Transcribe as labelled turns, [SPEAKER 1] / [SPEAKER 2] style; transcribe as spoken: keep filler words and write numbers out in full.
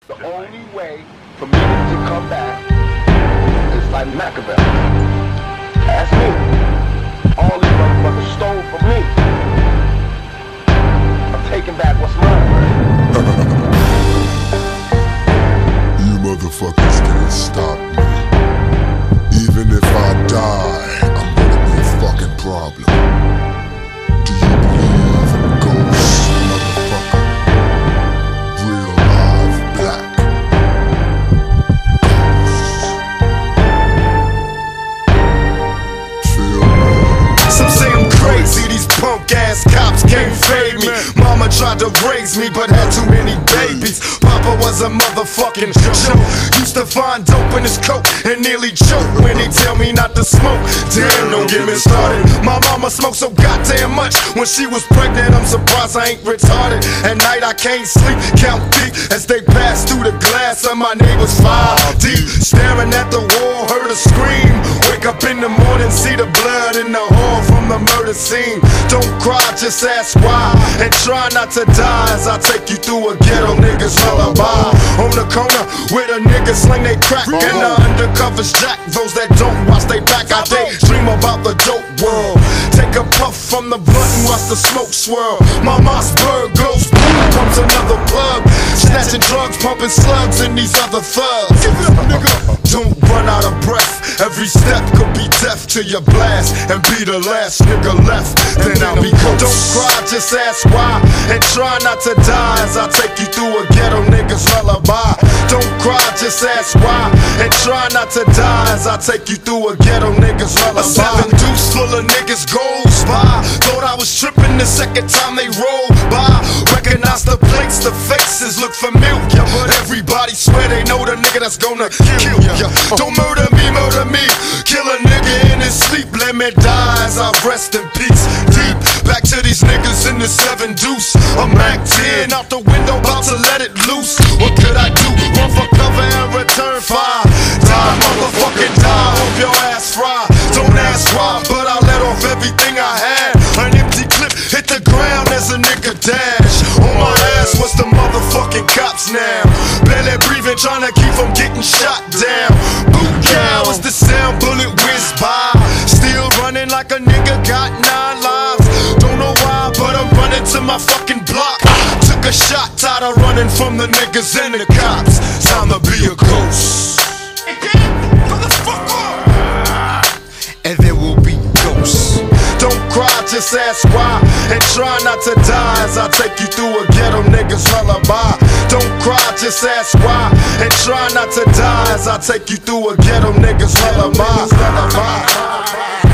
[SPEAKER 1] The only way for me to come back is like Machiavelli. That's me. All these motherfuckers stole from me. I'm taking back what's mine.
[SPEAKER 2] You motherfuckers can't stop me. Even if I die, I'm gonna be a fucking problem. Do you believe in ghosts, motherfucker? Real live black ghosts. Feel me?
[SPEAKER 3] Some say I'm crazy, these punk ass cops can't fade me. Mama tried to raise me but had too many babies. Papa was a motherfucking joke. Used to find dope in his coat and nearly choke when he tell me not to smoke. Damn, don't get me started. My mama smoked so goddamn much when she was pregnant. I'm surprised I ain't retarded. At night I can't sleep, count deep as they pass through the glass of my neighbor's five deep. Staring at the wall, heard her scream. Wake up in the morning, see the blood in the hall from the murder scene. Don't cry, just ask why, and try not to die as I take you through a ghetto nigga's lullaby. On the corner where the niggas sling they crack and the undercovers jack those that don't watch they back. I daydream about the dope world. Take a puff from the blunt and watch the smoke swirl. My Mossberg goes boom, comes another plug. Snatching drugs, pumping slugs and these other thugs. Don't run out of breath. Every step could be death to your blast and be the last nigga left. Then I'll be ghost. Don't cry, just ask why, and try not to die as I take you through a ghetto nigga's lullaby. Don't cry, just ask why, and try not to die as I take you through a ghetto nigga's lullaby. A seven deuce full of niggas goes by. Thought I was tripping the second time they rolled by. Recognize the plates, the faces look familiar, but everybody swear they know the nigga that's gonna kill ya. Don't murder me, murder me. Kill a nigga in his sleep, let me die as I rest in peace. Deep back to these niggas in the seven deuce. I'm Mac ten out the window, about to let it loose. What could I do? Run for cover and return fire. Die, motherfucking die, hope your ass fry. Don't ask why, but I let off everything I had. An empty clip hit the ground as a nigga dash. On my ass was the motherfucking cops now. Barely breathing, trying to keep from getting shot down. Boot cow is the sound, bullet whiz by. Still running like a nigga got nine lives. Don't know why, but I'm running to my fucking block. Took a shot, tired of running from the niggas and the cops. Time to be a ghost. And there will be ghosts. Don't cry, just ask why, and try not to die as I take you through a ghetto nigga's lullaby. Don't cry, just ask why, and try not to die as I take you through a ghetto nigga's lullaby.